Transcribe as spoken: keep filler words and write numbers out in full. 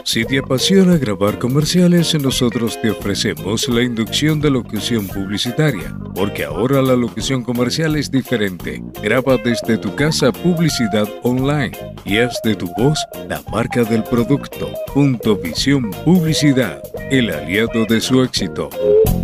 Si te apasiona grabar comerciales, nosotros te ofrecemos la inducción de locución publicitaria, porque ahora la locución comercial es diferente. Graba desde tu casa publicidad online y haz de tu voz la marca del producto. Punto Visión Publicidad, el aliado de su éxito.